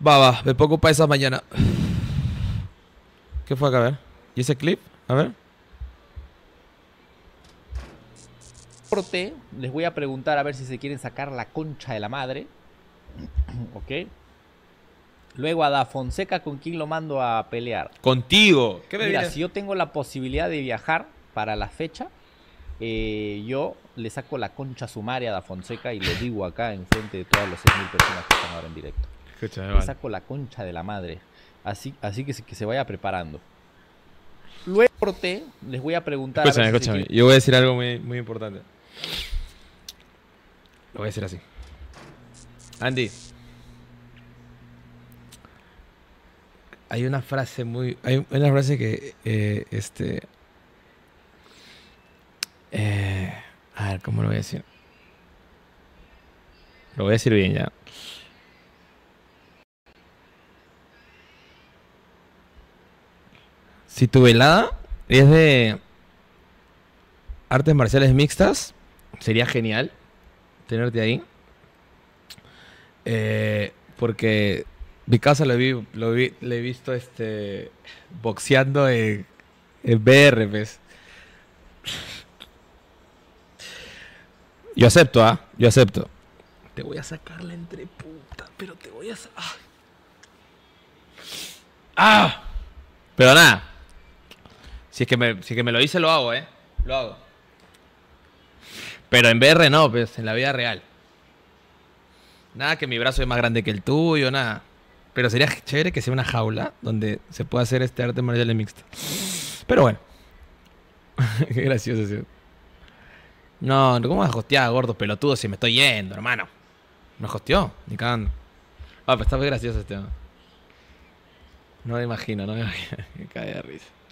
Va, me pongo para esa mañana. ¿Qué fue acá? A ver. ¿Y ese clip? A ver. Corte, les voy a preguntar a ver si se quieren sacar la concha de la madre. Ok. Luego a Da Fonseca, ¿con quién lo mando a pelear? Contigo. ¿Qué me Mira, vienes? si yo tengo la posibilidad de viajar para la fecha, yo le saco la concha sumaria a Da Fonseca y lo digo acá en frente de todas las 6.000 personas que están ahora en directo. Escúchame, Le vale. saco la concha de la madre. Así que se vaya preparando. Luego corte, les voy a preguntar. Escúchame, a ver si escúchame. Yo voy a decir algo muy, muy importante. Lo voy a decir así. Andy. Hay una frase muy... Hay una frase que... a ver, ¿cómo lo voy a decir? Lo voy a decir bien ya. Si tu velada es de artes marciales mixtas, sería genial tenerte ahí. Porque mi casa le he visto boxeando en BR, pues. Yo acepto, ¿ah? Yo acepto. Te voy a sacar la entreputa, pero te voy a... ¡Ah! Pero nada. Si es que me lo dice, lo hago, ¿eh? Lo hago. Pero en BR no, pues, en la vida real. Nada que mi brazo es más grande que el tuyo, nada. Pero sería chévere que sea una jaula donde se pueda hacer este arte marcial mixto. Pero bueno. Qué gracioso, ¿sí? No, ¿cómo vas a hostear, gordo pelotudo, si me estoy yendo, hermano? ¿Me hosteó? Ni cagando. Ah, pero está muy gracioso este. No me imagino, no me imagino. Me cae de risa.